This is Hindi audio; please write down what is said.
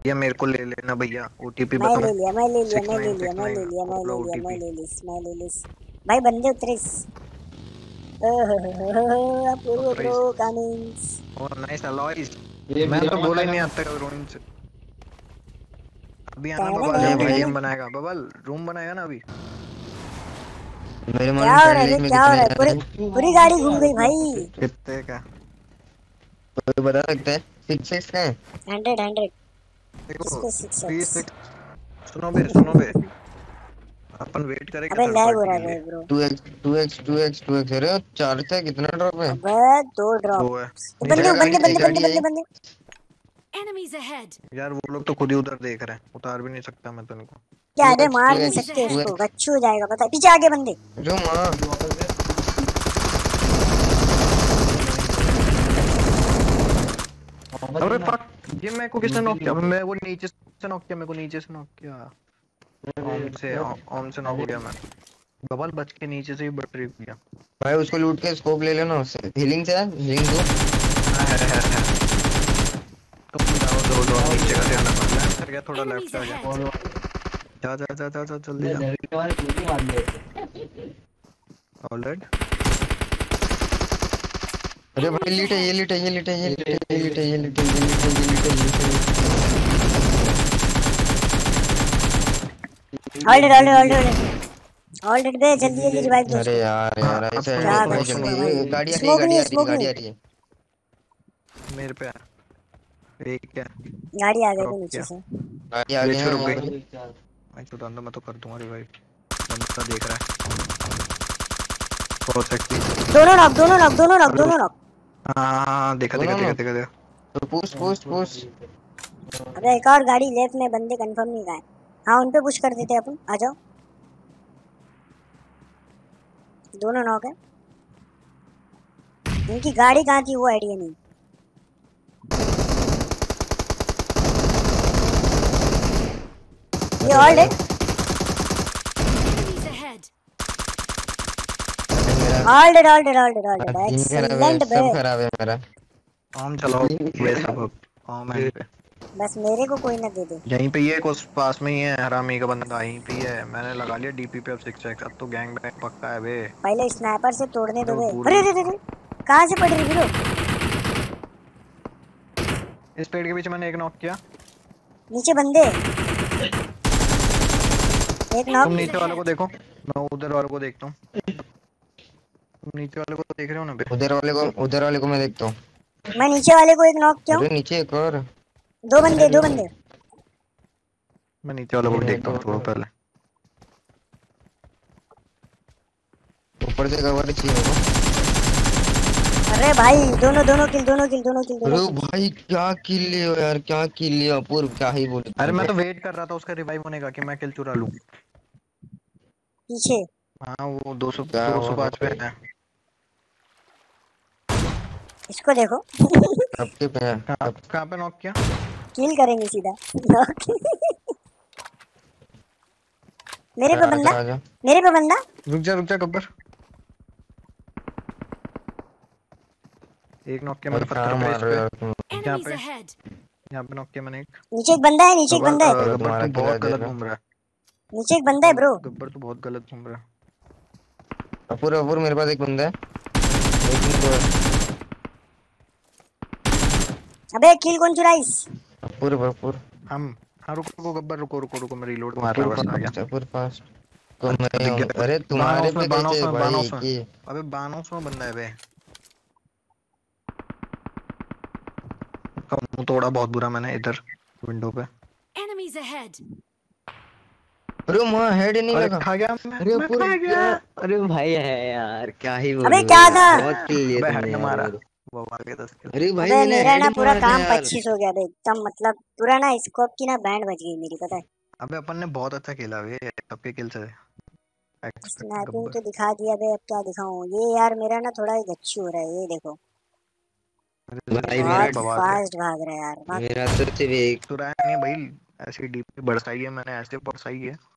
ये मेरे को ले लेना भैया, ओटीपी मैं बताना। ले लिया मैं ले लिया सिक्स मैं ले नाइन लिया सिक्स मैं ले नाइन लिया मैं बोलो ले लिया मैं ओटीपी। ले लिस मैं ले लिस। भाई बंदे उतरिस। अपूर्व ब्रो ऑथराइज। कमिंग्स। ओ नाइस अलॉयज। ये मैं वीडियो तो मत बोला ही नहीं लगाना। आता रोइन से। अभी आना बबल, अरे अभी भाई रूम बनाएगा बबल, रूम बनाएगा ना अभी। मेरे क्या मालूम हो रहा थर्ड है बे लेग में क्या हो कितने रहा है पूरी हैं। पूरी गाड़ी घूम गई भाई। कितने का? तो बता सकते हैं 6 का है। 100 किस देखो पे पी 6x। सिक्स। सुनो बे, अपन वेट करें क्या अबे थर्ड लैग हो पार्टी रहा के है लिए? बे ब्रो। 2x अरे 4 से कितना ड्रॉप है। अबे 2 दो ड्रॉप। है। ये नीचे बंदे आ अरे बंदे गाड़ी। गाड़ी आई बंदे बंदे गाड़ी बंदे आई। बंदे। Enemies ahead. यार वो लोग तो खुद ही उधर देख रहे हैं, उतार भी नहीं सकता मैं तो इनको। क्या अबे 2x मार नहीं 2x Enemies सकते ahead. इसको 2x गच्चू हो जाएगा पता है पीछे आगे बंदे। जो मां अबे फक, ये मेरे को किसने नॉक किया? अबे मैं वो नीचे से नॉक किया, मेरे को नीचे से नॉक किया। ऑन से नॉक हो गया मैं। बबल बच के नीचे से ही बटरी किया। भाई उसको लूट के स्कोप ले लेना उससे हीलिंग से हीलिंग दो। है। तुम जाओ दो नीचे का ध्यान रखना, लेफ्ट कर गया थोड़ा, लेफ्ट Enemies से आ गया। ahead. जा जल्दी जा। घर के बाहर गोली मार ले। ऑलराइट। अरे भाई Enemies लीट है ये ahead. लीट है ये लीट है ये लीट है ये लीट है ये लीट है ये लीट है ये लीट है ये लीट है। ऑलरेडी बे जल्दी जल्दी रिवाइव दो अरे उसको। यार हाँ यार अब ऐसे क्या भाई गच्चू जल्दी है भाई। गाड़ी आ रही है स्मोक गाड़ी नहीं आ है रही है स्मोक गाड़ी नहीं आ है। रही है। मेरे पे है एक क्या गाड़ी आ गई ड्रॉप थी नीचे किया। से। गाड़ी आ गई ग्लिच पे है रुक यहाँ गई। पर। मैं तो अंदर मैं तो कर दूंगा रिवाइव। बंदा देख रहा है बहुत सेक्सी। दोनों नॉक अबे दोनों नॉक। हाँ देखा देखा दोनों देखा ना देखा देखा। तो पुश अबे एक और गाड़ी लेफ्ट में बंदे कंफर्म नहीं गए। हाँ उन पे पुश कर देते अपन आ जाओ। दोनों नॉक है। इनकी गाड़ी कहाँ थी वो आइडिया नहीं। ये ऑल डेड। Enemies ahead. मेरा ऑल डेड तीन खराब है एक्सीलेंट बे। सब खराब है मेरा। आम चलाओ वे सब अब। आम है पे बस मेरे को कोई ना दे दे। यहीं पे, ये कुछ पास में ही है, हरामी का बंदा यहीं पे ही है। मैंने लगा लिया डीपी पे अब 6x। अब तो गैंग बैग पक्का है बे। पहले स्नाइपर से तोड़ने अरे दो वो बे। दूर अरे भी अरे अरे कहाँ से पड़ रही ब्रो। इस पेड़ के पीछे मैंने एक नॉक किया। नीचे बंदे। एक नॉक। तुम Enemies नीचे वाले को ahead. देखो, मैं उधर वाले को देखता हूँ। तुम नीचे वाले को देख रहे हो ना बे? उधर वाले को मैं देखता हूँ। मैं नीचे वाले को एक नॉक किया हूँ। अरे नीचे एक और। दो बंदे। मैं नीचे वाले को भी देखता हूँ थोड़ा पहले। ऊपर से कवर चाहिए मेरे को। अरे भाई दोनों अरे किल। भाई क्या किल लियो यार क्या किल लियो अपूर्व क्या ही बोले अरे मैं तुमको। तो वेट कर रहा था उसका रिवाइव होने का कि मैं किल चुरा लूं। पीछे। हाँ वो 200 क्या हुआ 205 पे भाई है। इसको देखो। आपके पे है कहाँ पे नॉक किया? किल करेंगे सीधा। मेरे पे बंदा। आजा मेरे पे बंदा। रुक जा गब्बर। एक नॉक किया भाई मैंने कहाँ पत्थर पे मार इस रहे पे। हो यार तुम। यहाँ Enemies पे ahead. यहाँ पे नॉक किया मैंने एक। नीचे एक बंदा है गब्बर चलो गब्बर तुम्हारा तू किल आ बहुत गलत जाएगा। घूम रहा है। नीचे एक बंदा है ब्रो। गब्बर तू बहुत गलत घूम रहा है। अपूर्व मेरे पास एक बंदा है। एक मिनट अबे किल कौन चुराइस। अपूर्व हम हाँ रुको गब्बर, रुको मैं रिलोड मार रहा, बस आ गया। अपूर्व फास्ट को अच्छा मैं दिख गया। अरे तुम्हारे पे कैसे भाई बानोस में। की। अबे बानोस में बंदा है बे। उसका मुंह तोड़ा बहुत बुरा मैंने इधर विंडो पे। Enemies ahead. अरे वहाँ हेड नहीं अरे लगा। खा गया अरे मैं अपूर्व खा क्या। गया। अरे भाई है यार क्या ही अबे बोलूं क्या यार था। बहुत किल लिए अबे तुमने हेड यार मारा। मेरे। वो आ गया 10 किल। अरे भाई अबे मैंने मेरा हेड ना पूरा मारा था काम यार। 25 हो गया बे एकदम मतलब पूरा ना स्कोप की ना बैंड बज गई मेरी पता है। अबे अपन ने बहुत अच्छा खेला बे, सबके किल से एक्सपेक्ट स्नैपिंग तो गब्बर। दिखा दिया बे अब क्या दिखाऊं ये यार मेरा ना थोड़ा गच्ची हो रहा है ये देखो। भाई मेरा बहुत बवाल है। फास्ट भाग रहा है यार। मेरा तो सिर्फ एक चुराया नहीं भाई, ऐसी डीपी बरसाई है मैंने, ऐसे बरसाई है।